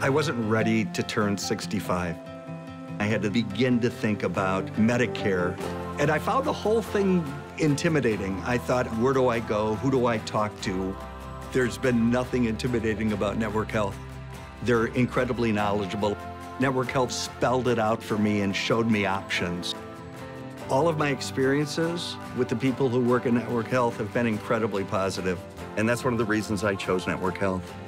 I wasn't ready to turn 65. I had to begin to think about Medicare, and I found the whole thing intimidating. I thought, where do I go? Who do I talk to? There's been nothing intimidating about network health. They're incredibly knowledgeable. Network Health spelled it out for me and showed me options. All of my experiences with the people who work in Network Health have been incredibly positive, and that's one of the reasons I chose Network Health.